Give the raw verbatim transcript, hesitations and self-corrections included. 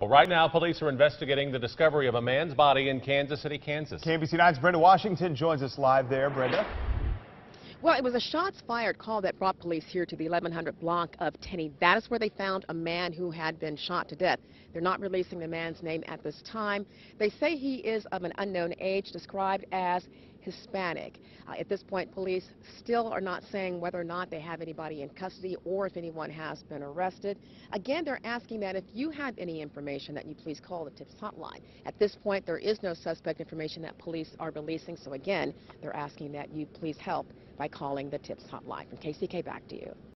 Well, right now, police are investigating the discovery of a man's body in Kansas City, Kansas. K M B C nine's Brenda Washington joins us live there. Brenda. Well, it was a shots fired call that brought police here to the eleven hundred block of Tenny. That is where they found a man who had been shot to death. They're not releasing the man's name at this time. They say he is of an unknown age, described as Hispanic. Uh, at this point, police still are not saying whether or not they have anybody in custody or if anyone has been arrested. Again, they're asking that if you have any information that you please call the TIPS hotline. At this point, there is no suspect information that police are releasing, so again, they're asking that you please help by calling the TIPS hotline. From K C K, back to you.